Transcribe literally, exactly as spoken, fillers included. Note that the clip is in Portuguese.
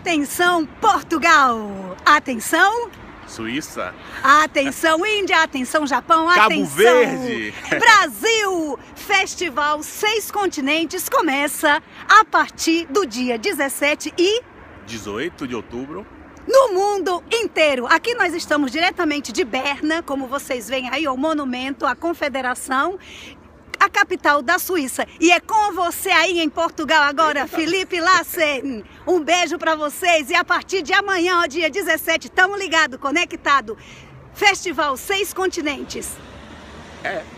Atenção, Portugal! Atenção, Suíça. Atenção, Índia! Atenção, Japão! Cabo Atenção, Verde! Brasil! Festival Seis Continentes começa a partir do dia dezessete e dezoito de outubro. no mundo inteiro. Aqui nós estamos diretamente de Berna, como vocês veem aí, o monumento à Confederação, a capital da Suíça. E é com você aí em Portugal agora, Felipe Lassen. Um beijo para vocês e a partir de amanhã, ó, dia dezessete, estamos ligados, conectados. Festival Seis Continentes. É.